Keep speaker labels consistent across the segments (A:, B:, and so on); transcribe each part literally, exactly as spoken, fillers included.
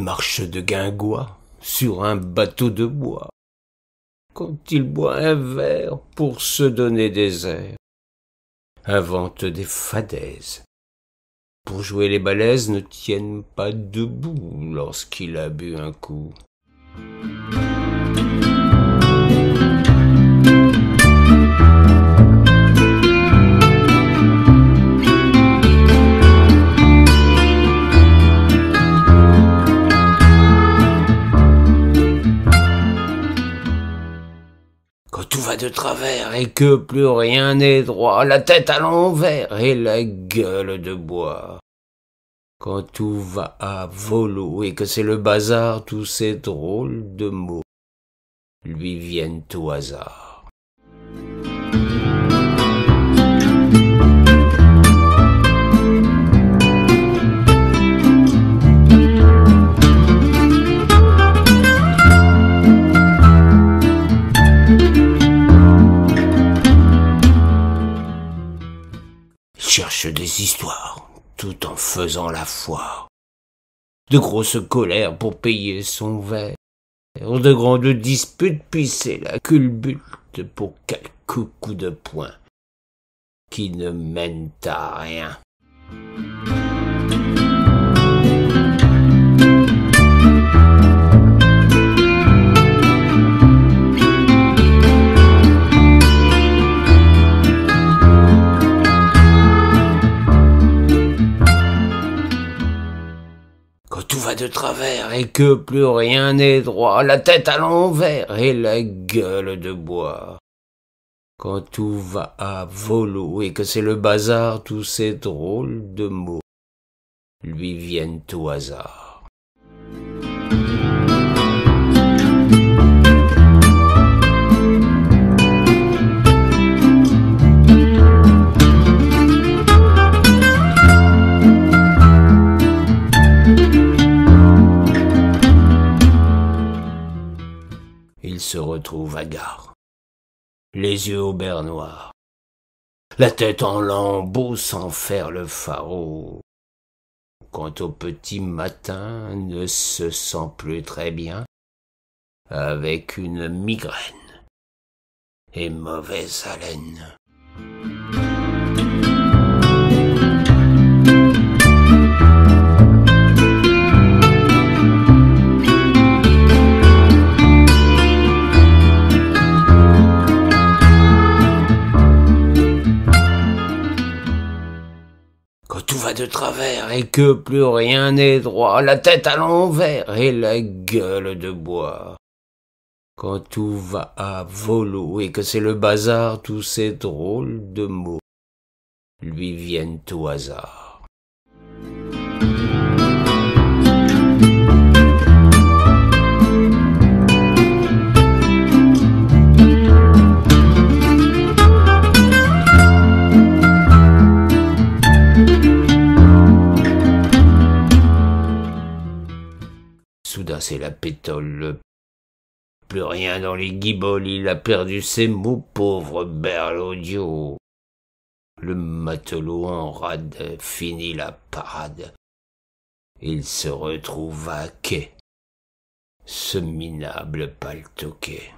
A: marche de guingois sur un bateau de bois. Quand il boit un verre pour se donner des airs, invente des fadaises. Pour jouer les balaises ne tiennent pas debout lorsqu'il a bu un coup. Quand tout va de travers et que plus rien n'est droit, la tête à l'envers et la gueule de bois. Quand tout va à volo et que c'est le bazar, tous ces drôles de mots lui viennent au hasard. Cherche des histoires, tout en faisant la foire. De grosses colères pour payer son verre. De grandes disputes, puis c'est la culbute pour quelques coups de poing qui ne mènent à rien. Quand tout va de travers et que plus rien n'est droit, la tête à l'envers et la gueule de bois. Quand tout va à volo et que c'est le bazar, tous ces drôles de mots lui viennent au hasard. Il se retrouve à gare, les yeux au beurre noir, la tête en lambeaux sans faire le faraud. Quand au petit matin ne se sent plus très bien, avec une migraine et mauvaise haleine. Quand tout va de travers et que plus rien n'est droit, la tête à l'envers et la gueule de bois. Quand tout va à volo et que c'est le bazar, tous ces drôles de mots lui viennent au hasard. Soudain c'est la pétole, plus rien dans les guiboles, il a perdu ses mots, pauvre berlaudio. Le matelot en rade finit la parade, il se retrouve à quai, ce minable paltoquet.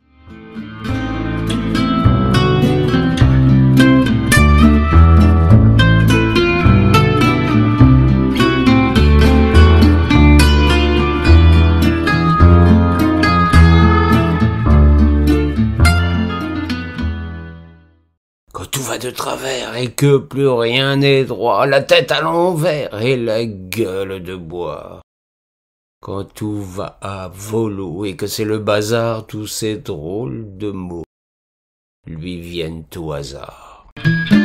A: Quand tout va de travers et que plus rien n'est droit, la tête à l'envers et la gueule de bois. Quand tout va à volo et que c'est le bazar, tous ces drôles de mots lui viennent au hasard.